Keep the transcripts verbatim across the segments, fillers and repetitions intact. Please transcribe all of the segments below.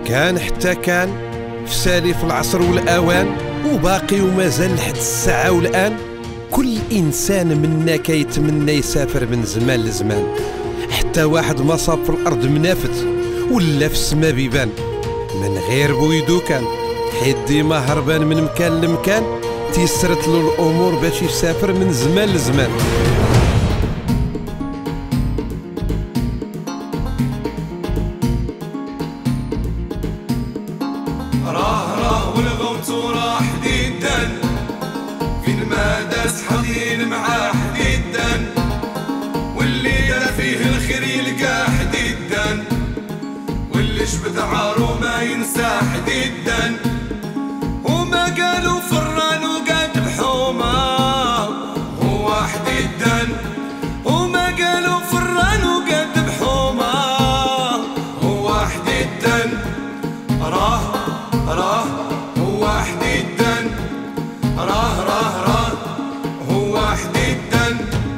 كان حتى كان في سالف العصر والأوان، وباقي ومازال لحد الساعة والآن كل إنسان منا كيتمنى يسافر من زمان لزمان، حتى واحد ما صاب في الأرض منافت ولا في السما بيبان، من غير بويدو كان حيت ديما هربان من مكان لمكان، تيسرت له الأمور باش يسافر من زمان لزمان. راه راه والغوت وراه حديدان، فين ما داس حاضين مع حديدان، واللي يرى فيه الخير يلقى حديدان، واللي جبد عارو ما ينسى حديدان. وما قالوا فران وقاد بحومه هو حديدان، وما قالوا فران وقاد بحومه هو حديدان. راه راه هو حديدان، راه راه راه هو حديدان.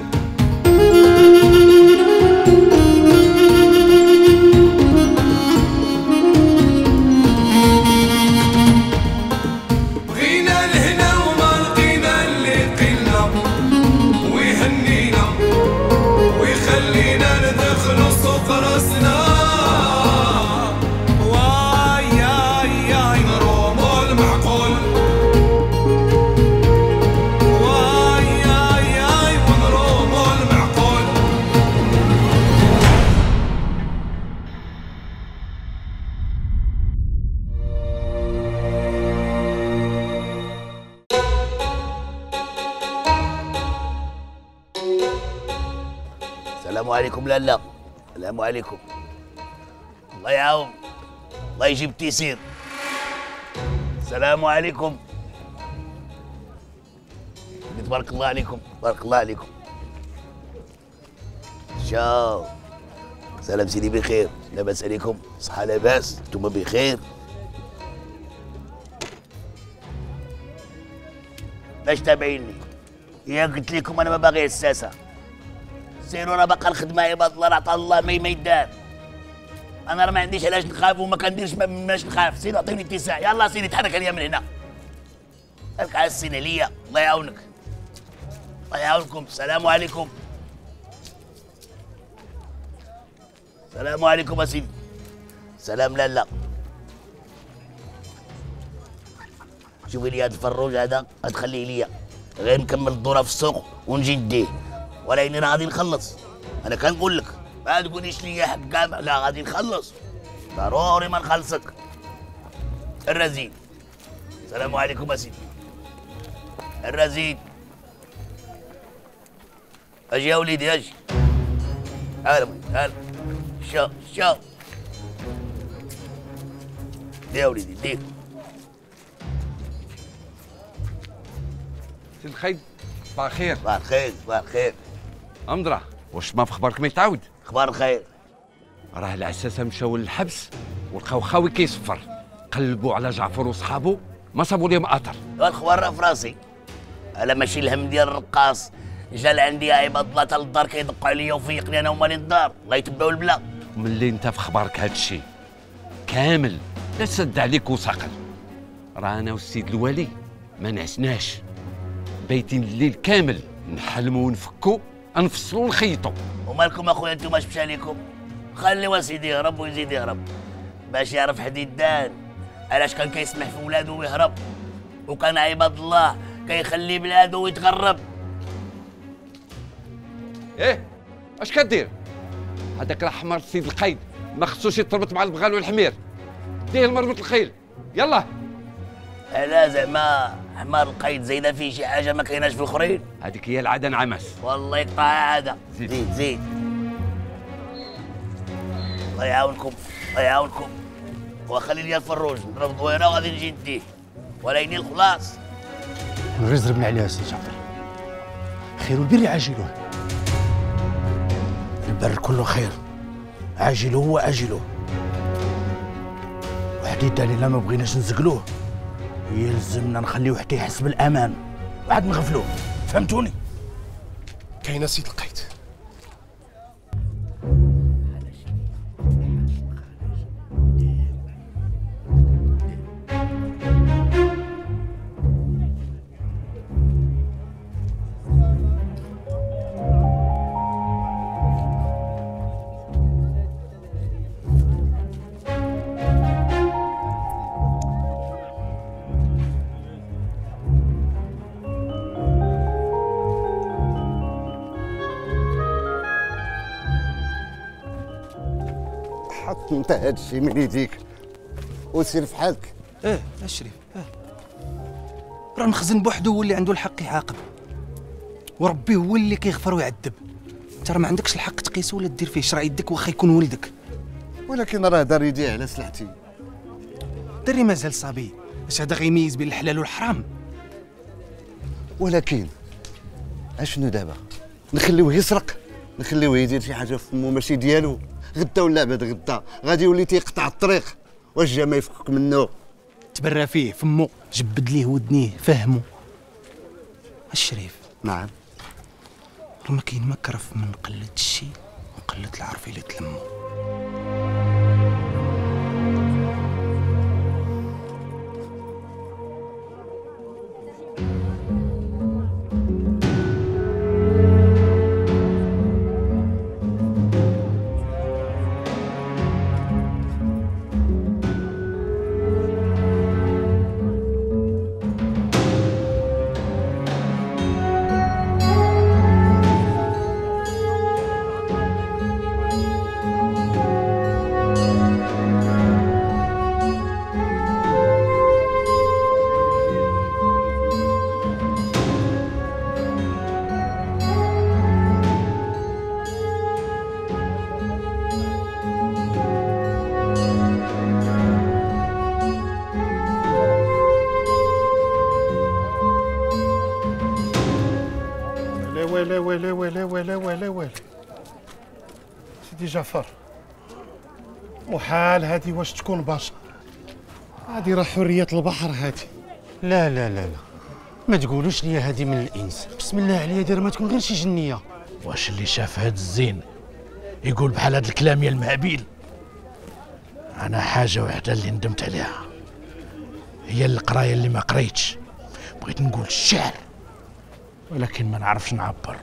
بغينا لهنا وما لقينا اللي قلنا، ويهنينا ويخلينا ندخلوا سوق راسنا. السلام عليكم لالا. السلام عليكم. الله يعاون، الله يجيب التيسير. السلام عليكم. تبارك الله عليكم، تبارك الله عليكم. شاو. سلام سيدي بخير، لاباس عليكم؟ صحة لاباس؟ انتم بخير؟ باش تابعيني؟ يا قلت لكم انا ما باغي الساسة. سيروا راه باقا الخدمه عباد الله، عطا الله ما يدار. انا راه ما عنديش علاش نخاف وما كنديرش ماش نخاف. سيروا عطيني اتساع، يلا سيدي تحرك عليا من هنا. هاك على السنه ليا، الله يعاونك. الله يعاونكم. السلام عليكم. السلام عليكم اسيدي. سلام لالا. شوفي لي هذا الفروج هذا غتخليه ليا، غير نكمل الدوره في السوق ونجي نديه، ولكن راه غادي نخلص. انا كنقول لك ما تقوليش لي حق كامع، لا غادي نخلص ضروري ما نخلصك. الرزين. السلام عليكم اسيدي. الرزين. اجي يا وليدي اجي. هلا هلا. شو شو دي يا وليدي دي. سي الخير. صباح الخير. صباح الخير. صباح الخير. امدرا واش ما في خبارك ما يتعاود؟ اخبار الخير. راه العساسه مشاو للحبس ولقاو خاوي كيصفر، قلبوا على جعفر وصحابه ما صابوا ليهم اثر. الخبار راه في راسي، انا ماشي الهم ديال الرقاص جا لعندي يا عباد الله تا للدار كيدقوا عليا وفيقني انا ومالي الدار، الله يتبعوا البلا. ملي انت في خبارك هذا الشيء كامل لا سد عليك وسقل. راه انا والسيد الوالي ما نعسناش، بايتين الليل كامل نحلموا ونفكوا نفصلوا ونخيطوا. ومالكم اخويا انتم اش مشى ليكم؟ خليوا سيدي يهرب ويزيد يهرب باش يعرف حديدان علاش كان كيسمح في ولادو ويهرب، وكان عباد الله كيخلي بلادو ويتغرب. ايه اش كدير؟ هذاك الاحمر السيد القايد ما خصوش يتربط مع البغال والحمير، ديه المربوط الخيل يلا. لا زعما حمار القايد زايده فيه شي حاجه ما كايناش في الاخرين؟ هذيك هي العاده نعمس. والله يقطع عاده. زيد زيد زيد. الله يعاونكم الله يعاونكم. وخلي لي الفروج نضرب دويره وغادي نجي نديه، ولكن الخلاص غير زربنا عليها سي جعفر. خير البر عاجله، البر كله خير عاجله واجله. وحديدان الا ما بغيناش نزقلوه يلزمنا نخليوه حتى يحس بالامان وعاد نغفلوه، فهمتوني؟ كاينه سيد القايد. حط انت هادشي من يديك وسير في حالك. اه الشريف اه راه المخزن بوحدو هو اللي عنده الحق يعاقب، وربي هو اللي كيغفر ويعذب. انت راه ما عندكش الحق تقيسو ولا دير فيه شرع يدك واخا يكون ولدك. ولكن راه دار يديه على سلعتي. دري مازال صبي، اش هذا غيميز بين الحلال والحرام؟ ولكن اشنو دابا؟ نخليوه يسرق؟ نخليوه يدير شي حاجه في فمو ماشي ديالو؟ غدا ولا بعد غدا غادي يولي تيقطع الطريق، واش جا ما يفكك منه؟ تبرى فيه فمو، جبد ليه ودنيه فهمو. الشريف نعم. راه ما كاين ما كرف من قلة الشي وقلة العرف اللي تلمو. ويلي ويلي ويلي ويلي ويلي ويلي سيدي جعفر، محال هادي واش تكون بشر؟ هادي راه حرية البحر هادي. لا لا لا لا ما تقولوش لي هادي من الانس، بسم الله عليا داير ما تكون غير شي جنيه. واش اللي شاف هاد الزين يقول بحال هاد الكلام يا المهابيل؟ انا حاجه وحده اللي ندمت عليها، هي القرايه اللي ما قريتش. بغيت نقول الشعر ولكن ما نعرفش نعبر.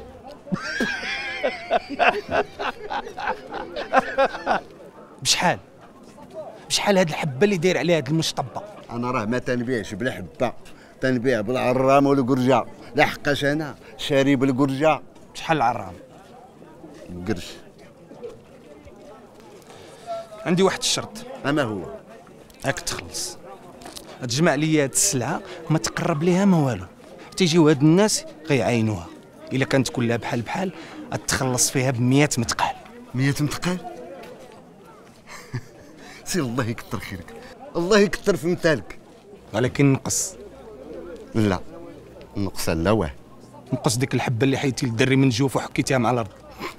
بشحال بشحال هاد الحبه اللي داير عليها هاد المشطبه؟ انا راه ما تنبيعش بالحبه، تنبيع بالعرام والقرجه. لحقاش انا شاري بالقرجه. شحال العرام؟ قرش. عندي واحد الشرط. اما هو؟ هاك تخلص، تجمع لي هاد السلعه ما تقرب ليها ما والو، حتى يجيو هاد الناس غيعاينوها. الا كانت كلها بحال بحال غتخلص فيها بمية متقال. مية متقال؟ سير الله يكثر خيرك، الله يكثر في مثالك. ولكن نقص. لا نقص لا واه. نقص ديك الحبه اللي حيتي للدري من جوف وحكيتيها مع الارض.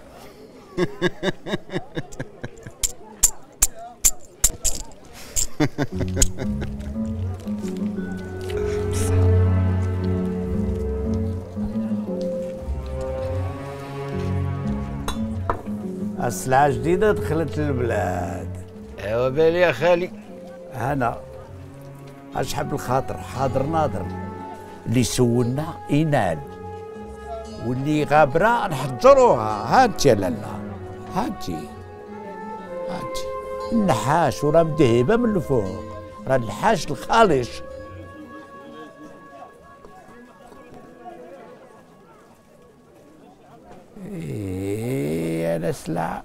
السلعة جديدة دخلت للبلاد. ايوا بالي يا خالي. هنا أشحب الخاطر حاضر ناظر، اللي سولنا ينال واللي غابرة نحجروها. هانتي يا لالا، هانتي هانتي النحاش وراه مدهبة من الفوق، راه النحاش الخالص. ايه انا سلعة.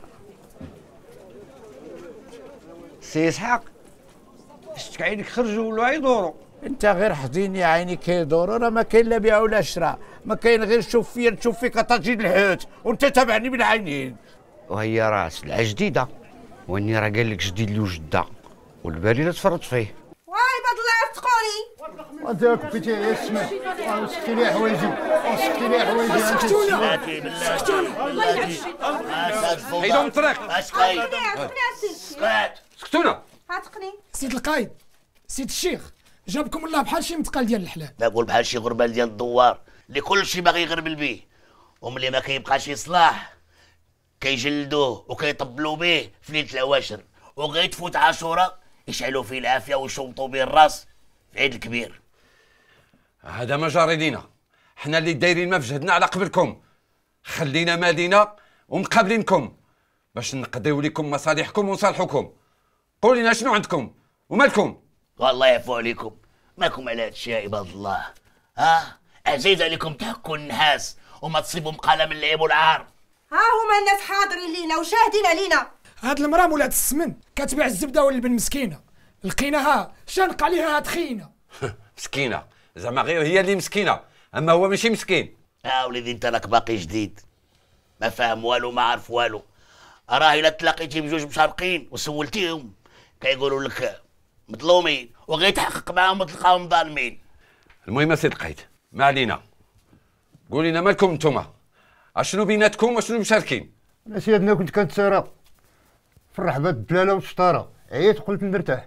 سي اسحاق شتك عينك خرجوا ولا يدوروا؟ انت غير حزين يا عيني كيدوروا، راه ما كاين لا بيع ولا شراء، ما كاين غير شوف فيا نشوف فيك طاجين الحوت وانت تابعني بالعينين. وهي راه سلعة جديدة، واني راه قال لك جديد لي وجدة والباري لا تفرط فيه. واي بعد الله يفتقوني. وانت كبيتي يا السماء وسكتي لي حوايجي وسكتي لي حوايجي. سكتونا سكتونا حيدوا من الطريق. اسكاي سكت سكتونا. عاتقني سيد القايد، سيد الشيخ، جابكم الله بحال شي متقال ديال الحلال. نقول بحال شي غربال ديال الدوار اللي كل شي باغي يغربل بيه، وملي ما كيبقاش يصلاح كيجلدوه وكيطبلوا به في ليله العواشر، وغير تفوت عاشوره يشعلوا فيه العافيه ويشوطوا به الراس في عيد الكبير. هذا ما جاري لينا، حنا اللي دايرين ما في جهدنا على قبلكم. خلينا مالينا ومقابلينكم باش نقضيو لكم مصالحكم ونصالحوكم. قولوا لنا شنو عندكم ومالكم؟ والله يعفو عليكم، مالكم على هادشي يا عباد الله؟ ها عزيز عليكم تحكوا النحاس وما تصيبوا مقاله من العيب والعار. ها هما الناس حاضرين لينا وشاهدين علينا. هاد المراه مولات السمن كتبيع الزبده واللبن مسكينه، لقيناها شانق عليها هاد خينا. مسكينه زعما غير هي اللي مسكينه، اما هو ماشي مسكين. اه وليدي انت راك باقي جديد، ما فاهم والو ما عارف والو. راه الا تلاقيتي بجوج مشارقين وسولتيهم كيقولوا لك مظلومين، وغير تحقق معاهم تلقاهم ظالمين. المهم سيد القايد ما علينا، قول لنا مالكم نتوما، اشنو بيناتكم واشنو مشاركين؟ انا سيدنا كنت كنتسارى في الرحبه الدلاله والشطاره، عييت قلت نرتاح.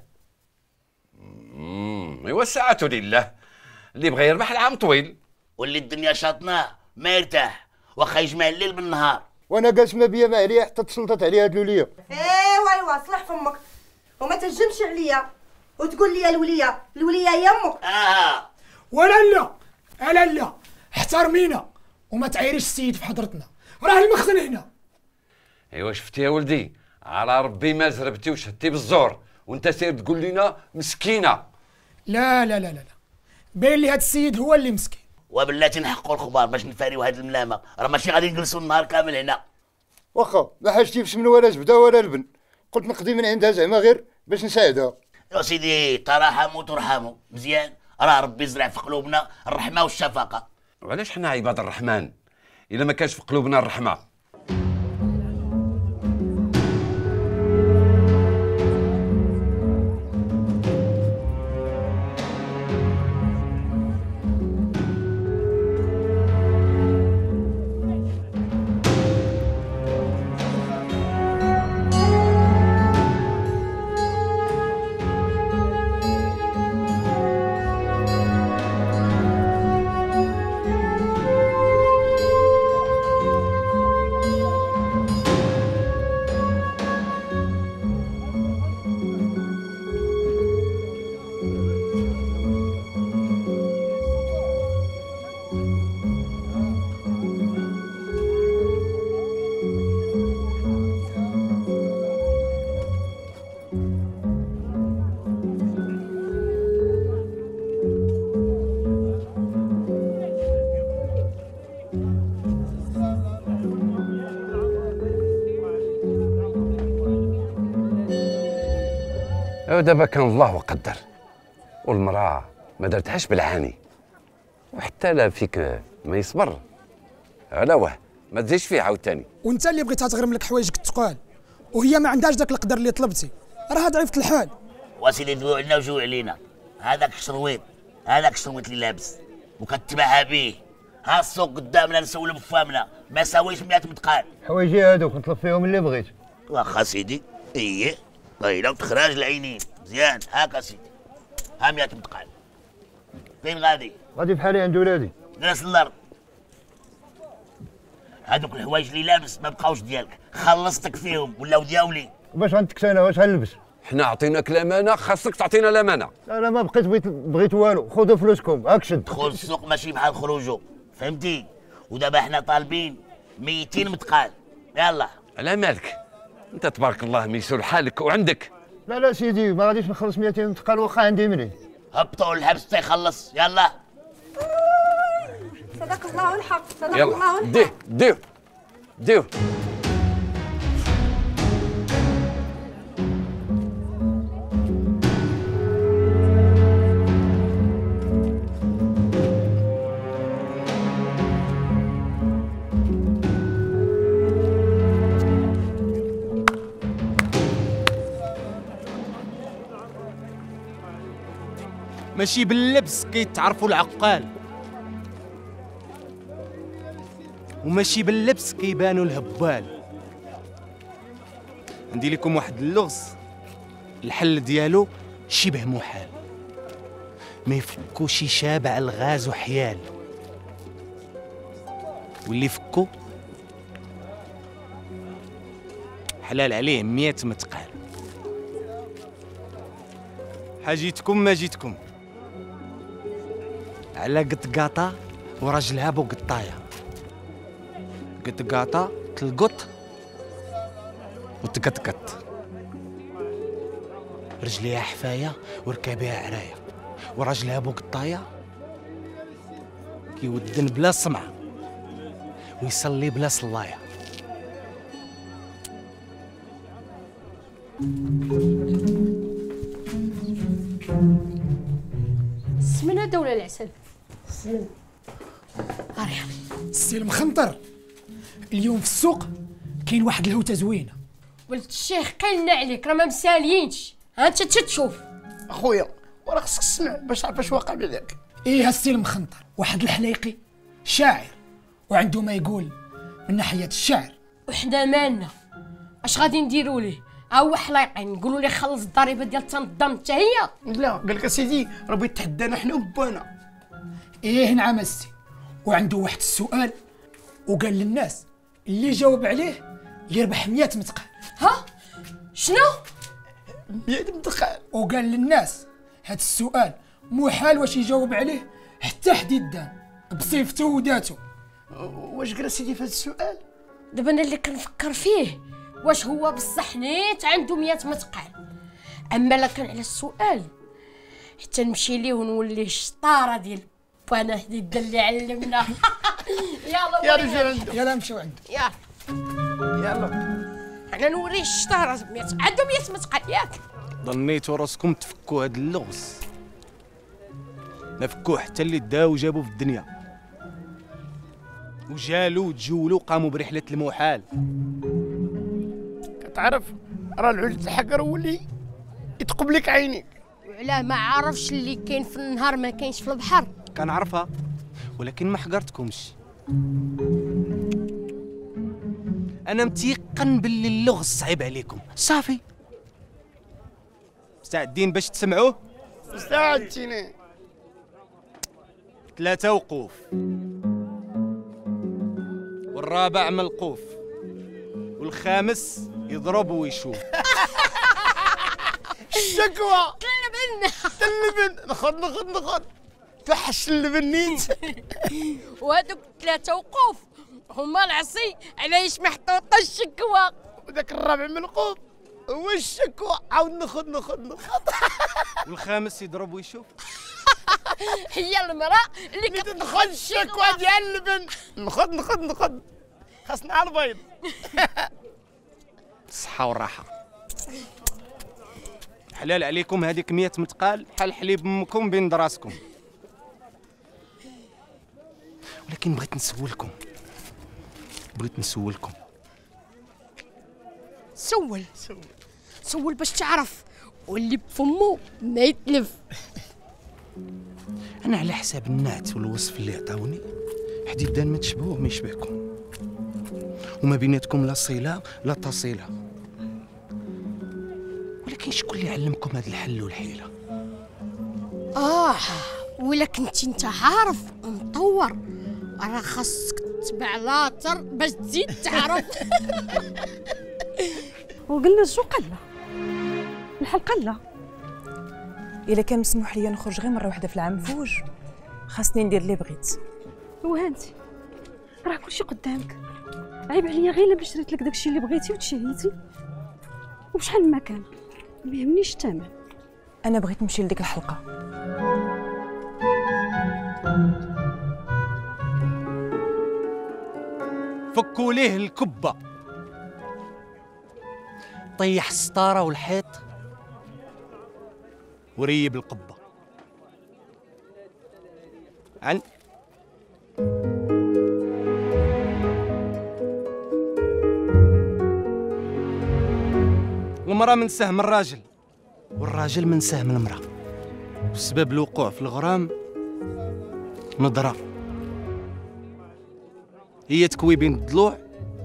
امم ايوا الساعة لله، اللي بغى يربح العام طويل. واللي الدنيا شاطناه ما يرتاح واخا يجمع الليل بالنهار. وانا قاسمه بيا ما عليا حتى تسلطت عليها هاد الوليه. ايوا ايوا صلح فمك وما تهجمش عليا وتقول لي الوليه، الوليه هي امك. اه ولا لا الا لا احترمينا وما تعايريش السيد في حضرتنا، راه المخزن هنا. ايوا شفتي يا ولدي، على ربي ما زربتي وشهدتي بالزور وانت سير تقول لنا مسكينه. لا لا لا لا باين لي هاد السيد هو اللي مسكين. وبلاتي نحقوا الخبار باش نفاريو هاد الملامه، راه ماشي غادي نجلسوا النهار كامل هنا. واخا ما حاجتي في سمن ولا زبده ولا لبن، قلت نقضي من عندها زعما غير باش نساعدها. يا سيدي تراحموا ترحموا، مزيان، راه ربي يزرع في قلوبنا الرحمه والشفقه. وعلاش حنا عباد الرحمن الا ما كانش في قلوبنا الرحمه؟ دابا كان الله وقدر، والمراه ما درتهاش بالعاني، وحتى لا فيك ما يصبر على واه ما تزيدش فيه عاوتاني. وانت اللي بغيتها تغرم لك حوايجك الثقال وهي ما عندهاش داك القدر اللي طلبتي، راه ضعيفه الحال. واسيدي تجوع لنا وجوع علينا، هذاك الشرويط هذاك الشرويط اللي لابس وكتبعها به، ها السوق قدامنا نسولو بفامنا ما ساويش مية متقال. حوايجي هادوك نطلب فيهم اللي بغيت. واخا سيدي اييه طيله وتخراج العينين مزيان، هاكا سيدي ها مية متقال. فين غادي؟ غادي بحالي عند ولادي. جلس الارض. هادوك الحوايج اللي لابس ما بقاوش ديالك، خلصتك فيهم ولاو دياولي. باش غنتكس انا واش غنلبس؟ حنا عطيناك الامانه، خاصك تعطينا الامانه. لا لا ما بقيت بغيت بغيت والو، خذوا فلوسكم هاك شد. دخول السوق ماشي بحال خروجو، فهمتي؟ ودابا حنا طالبين ميتين متقال، يلا. على مالك؟ انت تبارك الله ميسور حالك وعندك. لا لا سيدي ما غاديش نخلص مئتين متقال واخا عندي مني. هبطوا للحبس تيخلص، يلا. صدق الله الحق، صدق الله يلا الحق. ديه ديه ديه. ماشي باللبس كيتعرفوا العقال، وماشي باللبس كيبانوا الهبال. عندي لكم واحد اللغز الحل ديالو شبه محال، ما يفكو شي شابع الغاز وحيال، واللي فكو حلال عليه مية متقال. حاجيتكم ما جيتكم على قطقاطة وراجلها بو قطاية. قطقاطة تلقط وتقطقط، رجليها حفاية وركابيها عراية، وراجلها بو قطاية كيودن بلا سمعة ويصلي بلا صلاية. السمنه هذا ولا العسل؟ السمن. السي المخنطر، اليوم في السوق كاين واحد الهوته زوينه. ولد الشيخ قلنا عليك راه ما مساليينش، ها انت تشوف. اخويا وراه خصك تسمع باش تعرف اش واقع بهذاك. ايه السي المخنطر، واحد الحليقي شاعر وعنده ما يقول من ناحيه الشعر. وحنا مالنا؟ اش غادي نديروا ليه؟ ها هو حليقي نقولوا ليه خلص الضريبه ديال تنظم حتى هي؟ لا قال لك اسيدي راه بغيت يتحدانا حنا وبانا. ايه نعم السي، وعنده واحد السؤال وقال للناس اللي جاوب عليه يربح مية متقال. ها شنو؟ مية متقال. وقال للناس هاد السؤال محال واش يجاوب عليه حتى حديدان بصيفته وذاته. واش قرا سيدي في هاد السؤال؟ دابا انا اللي كنفكر فيه واش هو بصح نيت عنده مية متقال، اما لا كان على السؤال حتى نمشي ليه ونوليه الشطاره ديال بانا حديدان اللي علمنا. يلا يا رجال عنده، يلا نمشيو عنده. يلا يلا انا نوريه الشطاره مية عنده مية متقال ياك. ظنيتوا راسكم تفكوا هاد اللغز، ما فكوه حتى اللي داو وجابوا في الدنيا وجالوا وتجولوا قاموا برحله المحال. كتعرف راه العود الحقر هو اللي يتقبلك عينيك. وعلاه ما عارفش اللي كاين في النهار ما كاينش في البحر؟ كنعرفها ولكن ما حقرتكمش. انا متيقن باللي اللغز صعيب عليكم. صافي مستعدين باش تسمعوه؟ مستعدين. ثلاثة وقوف، والرابع ملقوف، والخامس يضرب ويشوف. الشكوى تلبن تلبن نخض نخض نخض فحش اللبن نيت. وهذوك ثلاثة وقوف هما العصي علاش محطوطة الشكوى، وذاك الرابع ملقوف هو الشكوى عاود نخض نخض نخض. والخامس يضرب ويشوف. هي المرأة اللي كتدخل الشكوى ديال اللبن. نخض نخض نخض خاصنا على البيض. الصحة والراحة. حلال عليكم هذيك مية متقال بحال حليب امكم بين دراسكم. ولكن بغيت نسولكم بغيت نسولكم سول سول سول باش تعرف، واللي بفمو ما يتلف. انا على حساب النعت والوصف اللي عطاوني حديدان ما تشبهوه ما يشبهكم، وما بيناتكم لا صله لا تصيله. ولكن شكون اللي علمكم هذا الحل والحيله؟ اه ولا كنتي انت عارف ومطور راه خاصك تتبع لاطر باش تزيد تعرف. وقلنا الجو قله الحل قله. الا كان مسموح لي نخرج غير مره واحده في العام فوج خاصني ندير اللي بغيت. وهانتي راه كلشي قدامك، عيب عليا غير الا شريت لك داكشي اللي بغيتي وتشهيتي. وبشحال ما كان ما يهمنيش الثمن. انا بغيت نمشي لديك الحلقه. فكوا ليه الكبه، طيح السطاره والحيط وريب القبه. عن المرأة من سهم الراجل والراجل من سهم المرأة، وسبب الوقوع في الغرام نظرة هي تكوي بين الضلوع،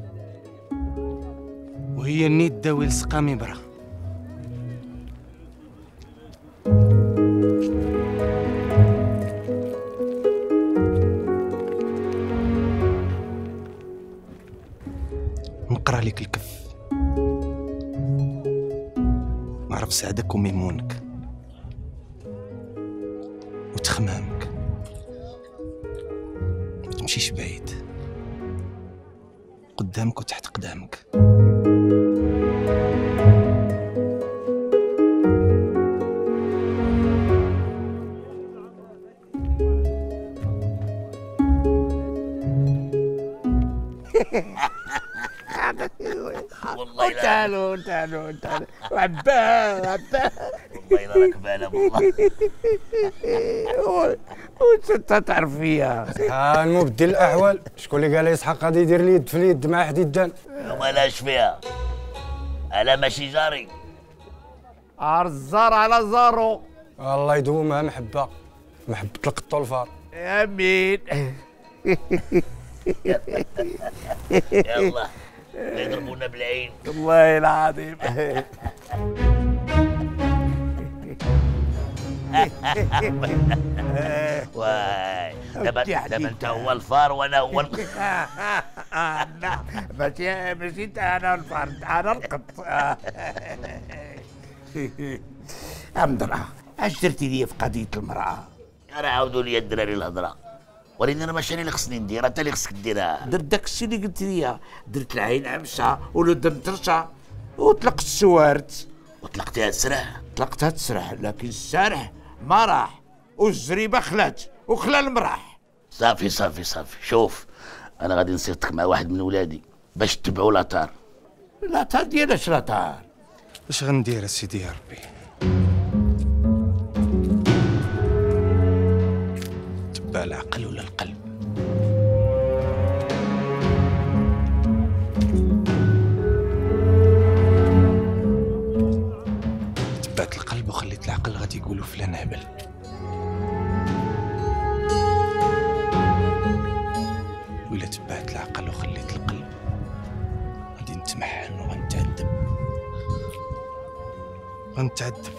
وهي النيت داوي لصقا مبرة. نقرا لك الكف نعرف سعدك وميمونك وتخمامك، ما تمشيش بعيد، قدامك وتحت قدامك. والله لا. تعالوا تعالوا تعالوا عباه عباه والله لا راك باله والله. وانت تعرف فيا ها المبدل الاحوال، شكون اللي قال اسحاق غادي يدير اليد في اليد مع حديدان؟ وما لاش فيها، انا ماشي جاري. الزار على زارو. الله يدومها محبه، محبه القط والفار. امين. يلا يضربونا بالعين. والله العظيم. واي دابا دابا انت هو الفار وانا هو ال... لا ماشي ماشي انت انا الفار انا القط. امدرا اش درتي لي في قضيه المراه؟ راه عاودوا لي الدراري الهضره، ولكن انا ماشي انا اللي خصني نديرها، انت اللي خصك ديرها. درت داكشي اللي قلت لي، درت العين عمشه والودن ترشا وطلقت السوارت. وطلقتيها تسرح؟ طلقتها تسرح، لكن السارح ما راح والزريبه خلات وخلا المراح. صافي صافي صافي، شوف انا غادي نصيفطك مع واحد من ولادي باش تتبعوا لاطار. لاطار ديال اش لاطار؟ اش غندير اسيدي يا ربي؟ تبع العقل ولا القلب؟ تبعت القلب وخليت العقل غادي يقولوا فلان هبل. ولا تبعت العقل وخليت القلب غادي نتمحن وغنتعذب غنتعذب.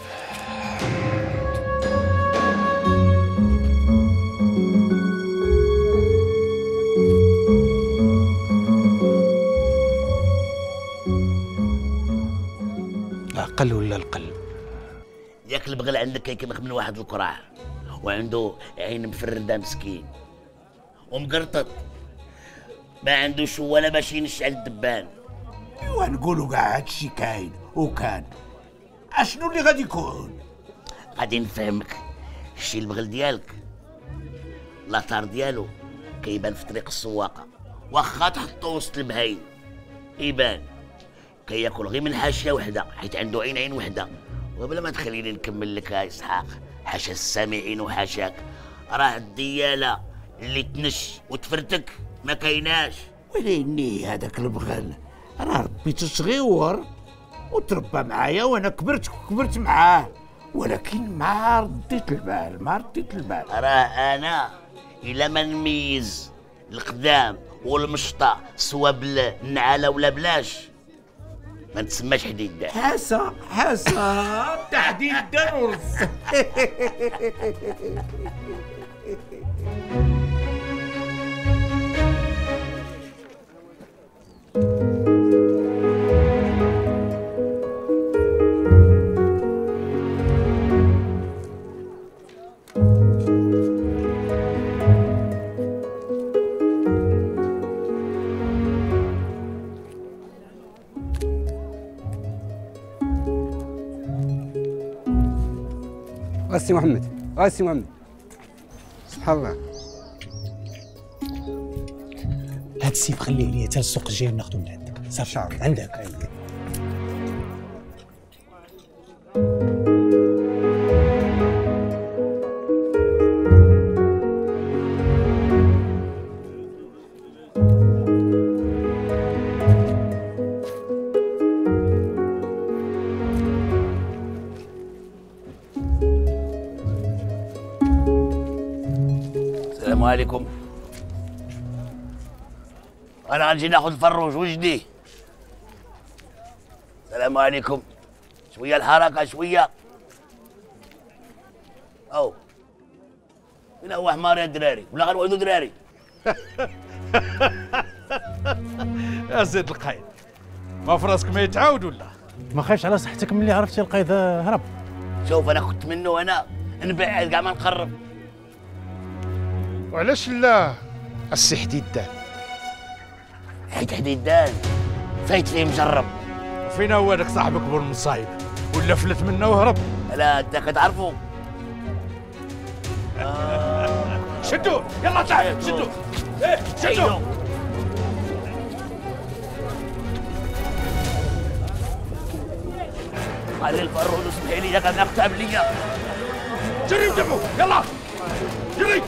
العقل ولا القلب؟ ياك البغل عندك كيكمخ من واحد القرع وعنده عين مفرده مسكين ومقرطط، ما عندوش ولا باش ينشعل الدبان. ايوا نقولوا كاع هادشي كاين وكان، اشنو اللي غادي يكون؟ غادي نفهمك. الشي البغل ديالك لاطار ديالو كيبان في طريق السواقه، واخا تحطو وسط البهايم يبان. كياكل غير من حاشيه وحده حيت عنده عين عين وحده. وبلا ما تخليني نكمل لك يا اسحاق، حاشا السامعين وحاشاك، راه الدياله اللي تنش وتفرتك ما كايناش. وليني هذاك البغل راه ربيت صغيور وتربى معايا وانا كبرت وكبرت معاه، ولكن ما رديت البال ما رديت البال. راه انا الا ما نميز القدام والمشطه سوا بالنعاله ولا بلاش ما نتسماش حديدان. حاسه حاسه تحديدان ورص. غاسي محمد غاسي محمد سبحان الله. هاد السيف خليه ليا حتى السوق الجاي ناخذو من عندك. صافي عندك. السلام عليكم. انا غنجي ناخذ الفروج وجدي. السلام عليكم. شويه الحركه شويه. او هنا هو حمار يا دراري ولا غنوعدوا دراري. يا زيد القايد ما في راسك ما يتعاود ولا؟ ما خايفش على صحتك ملي عرفتي القايد هرب. شوف انا كنت منه انا نبعد كاع ما نقرب. وعلاش لا السي حديدان؟ حيت حديدان فايت فيه مجرب. وفينا هو هذاك صاحبك بو المصايب ولا فلت منه وهرب؟ لا انت كتعرفو. آه. شدوه يلا تعال شدوه. ايه شدوه. علي الفرود اسمحي لي كان اكتب لي. جري ودعمو يلا جري.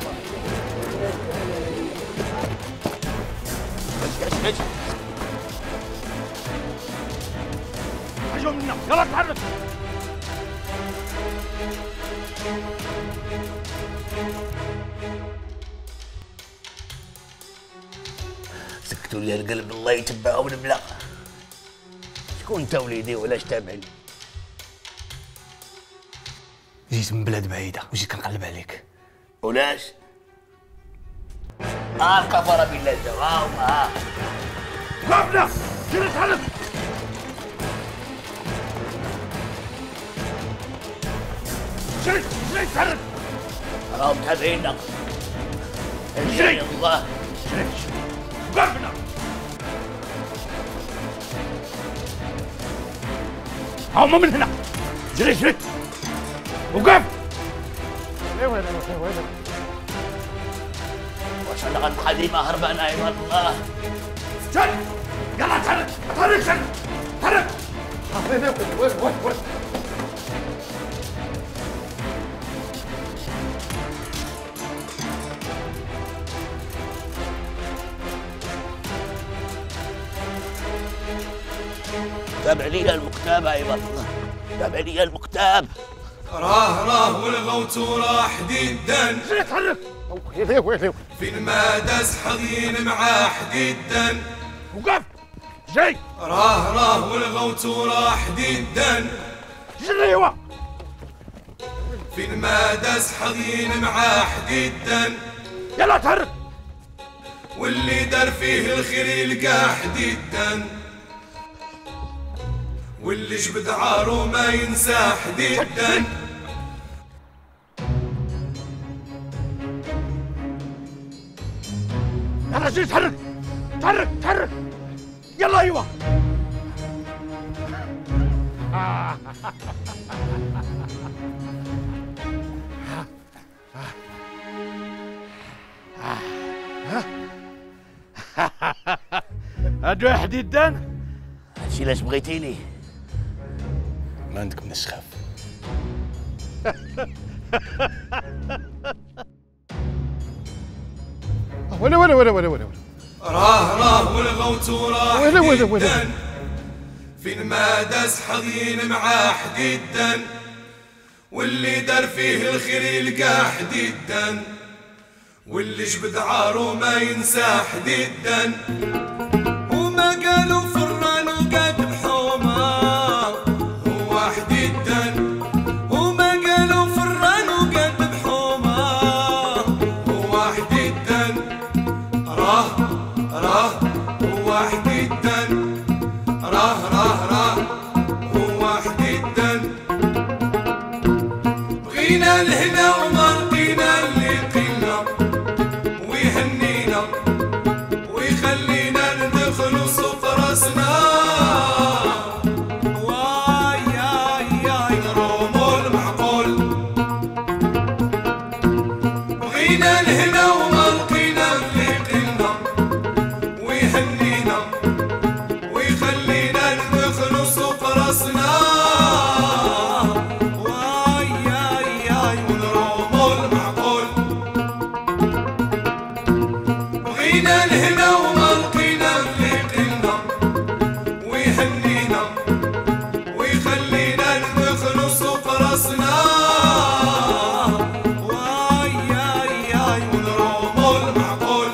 ايش ايش هجوم منا يلا تحرك. سكتوا لي القلب الله يتبعهم البلا. شكون انت وليدي ولاش تابعني؟ جيت من بلاد بعيدة وجيت كنقلب عليك. ولاش؟ اه كفر بالله الجواب ها. وقفنا جري تحرك. جري جري تحرك. راهم تابعينك. جري الله. جري وقفنا. هما من هنا. جري جري وقف. وين وين وين وين واش انا غنخلي ما هربان ايوا الله. استنى يلا تحرك تحرك شد تحرك. وين وين وين وين وين تابع لي المكتاب ايوا الله. تابع لي المكتاب. راه راه والغوت وراه حديدان. تحرك. ويلي ويلي فين ما داس حضين مع حديدان. وقف جاي. راه راه والغوت وراه حديدان. جري ايوا. فين ما داس حضين مع حديدان. يلا تحرك. واللي دار فيه الخير يلقى حديدان. واللي جبد عارو ما ينسى حديدان. يلا جري تحرك تحرك تحرك. يلا ايوا. هادو حديدان. هادشي علاش بغيتيني. ما عندك من السخاف. ولا ولا ولا ولا ولا راه راه والغوت وراه ولا ولا ولا حديدان. فين ما داس حضين مع حديدان. واللي دار فيه الخير يلقى حديدان. واللي جبد عارو ما ينسى حديدان. وما قالوا فران وقاد بحومه هو حديدان. وما قالوا فران وقاد بحومه هو حديدان. راه راه هو حديدان. راه راه راه هو حديدان. بغينا الهنا وما لقينا اللي قينا. ويهنينا ويخلينا ندخلوا سوق راسنا. واي ياي ياي نروموا المعقول. بغينا الهنا وما لقينا اللي قلنا. ويهنينا ويخلينا ندخلوا سوق راسنا. واي ياي ياي ونروموا المعقول. بغينا الهنا وما لقينا اللي قلنا. ويهنينا ويخلينا ندخلوا سوق راسنا. واي ياي ياي ونروموا المعقول.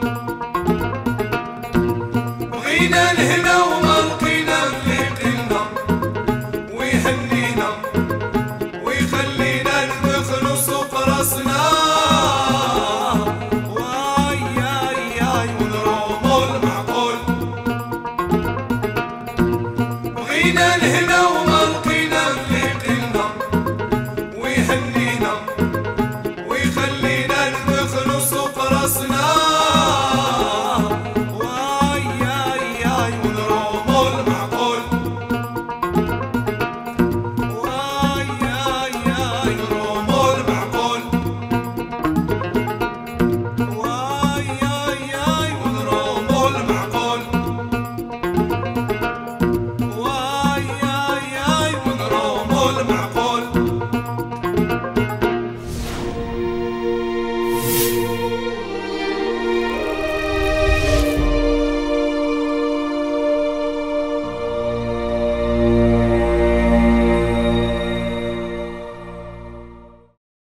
بغينا الهنا وما لقينا اللي قلنا. ويهنينا ويخلينا ندخلوا سوق راسنا. واي ياي ياي ونروموا المعقول. بغينا الهنا